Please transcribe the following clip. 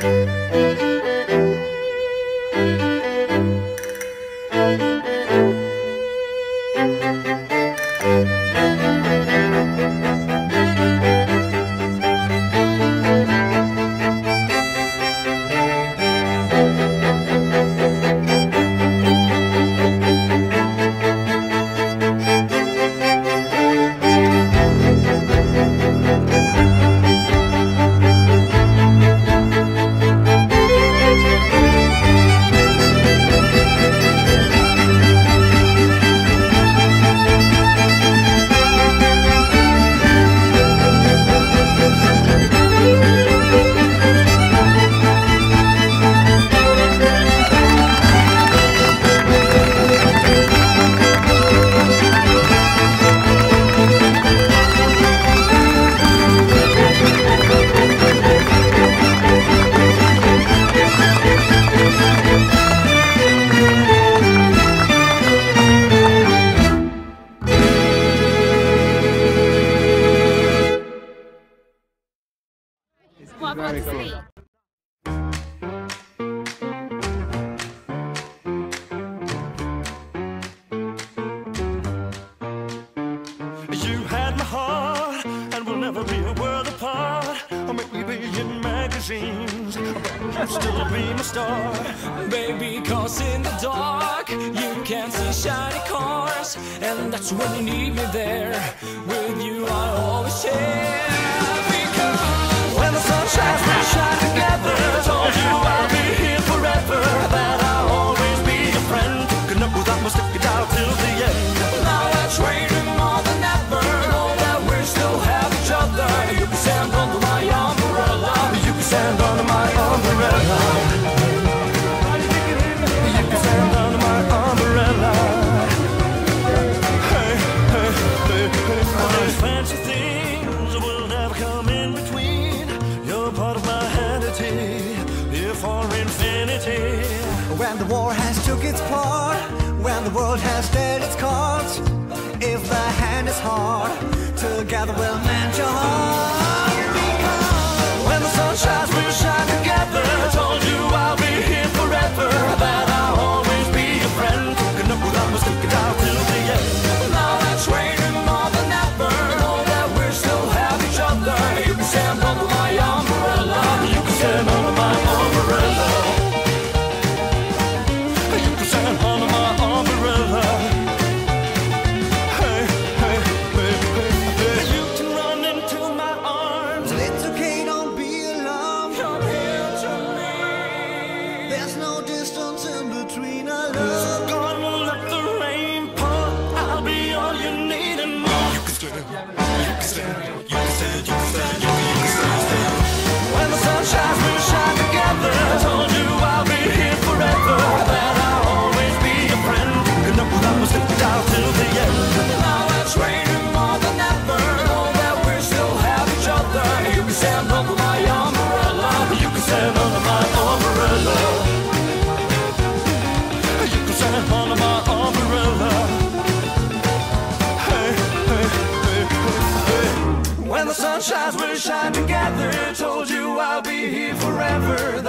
What about to see? You had my heart, and we'll never be a world apart. Or maybe be in magazines, but you'll still be my star. Baby, cause in the dark you can't see shiny cars, and that's when you need me there. With you I always share. Because when the sun shines, we shine together. Told you I'll be here forever, that I'll always be your friend. Could up without me, stick it out till the end. now that's waiting more than ever. Know that we still have each other. You can stand under my umbrella. You can stand under my umbrella. You can stand under my umbrella. Hey, hey, hey, hey. All those fancy things will never come in between. You're part of my entity, here for infinity. When the war has took its part, when the world has dealt its cards, if the hand is hard, together we'll mend your heart. When the sun shines, we'll shine together. Told you I'll be here forever, that I'll always be your friend. Could up without me, stick it out till the end. now that's waiting more than ever. Know that we still have each other. You can stand under my umbrella. You can stand under my umbrella. You can stand under my umbrella. Hey, hey, hey, hey, hey. You can run into my arms. It's okay, don't be alarmed. Come here to me. There's no distance in between our love. Gonna let the rain pour. I'll be all you need and more. You can stand, you can stand, you can stand, you can stand, you can stand. When the sun shines, we'll shine together. Told you I'll be here forever, that I'll always be your friend. Could up without me, stick it out till the end. now that's waiting more than ever. Know that we still have each other. You can stand under my umbrella. You can stand under my umbrella. You can stand under my umbrella. Hey, hey, hey, hey, hey. When the sun shines, we'll shine together. Told you I'll be here forever,